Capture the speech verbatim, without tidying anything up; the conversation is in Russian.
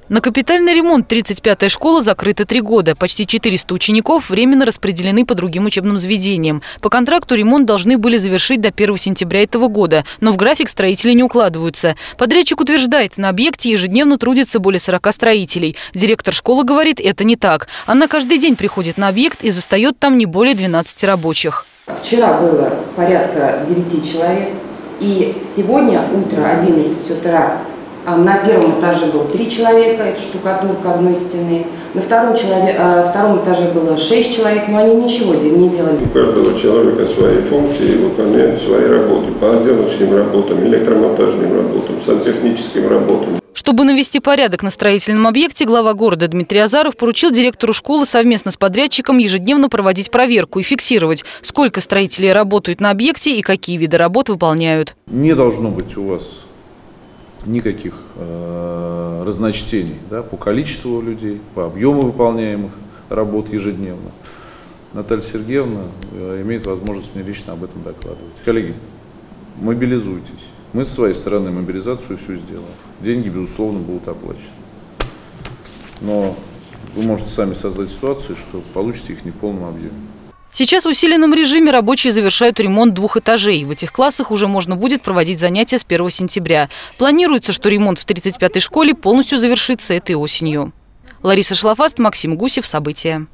На капитальный ремонт тридцать пятая школа закрыта три года. Почти четыреста учеников временно распределены по другим учебным заведениям. По контракту ремонт должны были завершить до первого сентября этого года. Но в график строители не укладываются. Подрядчик утверждает, на объекте ежедневно трудится более сорока строителей. Директор школы говорит, это не так. Она каждый день приходит на объект и застает там не более двенадцати рабочих. Вчера было порядка девяти человек. И сегодня утро, одиннадцать утра, на первом этаже было три человека, это штукатурка одной стены. На втором, человек, втором этаже было шесть человек, но они ничего не делали. У каждого человека свои функции, выполняют свои работы по отделочным работам, электромонтажным работам, сантехническим работам. Чтобы навести порядок на строительном объекте, глава города Дмитрий Азаров поручил директору школы совместно с подрядчиком ежедневно проводить проверку и фиксировать, сколько строителей работают на объекте и какие виды работ выполняют. Не должно быть у вас никаких э, разночтений, да, по количеству людей, по объему выполняемых работ ежедневно. Наталья Сергеевна э, имеет возможность мне лично об этом докладывать. Коллеги, мобилизуйтесь. Мы с своей стороны мобилизацию всю сделаем. Деньги, безусловно, будут оплачены. Но вы можете сами создать ситуацию, что получите их не в полном объеме. Сейчас в усиленном режиме рабочие завершают ремонт двух этажей. В этих классах уже можно будет проводить занятия с первого сентября. Планируется, что ремонт в тридцать пятой школе полностью завершится этой осенью. Лариса Шлафаст, Максим Гусев. События.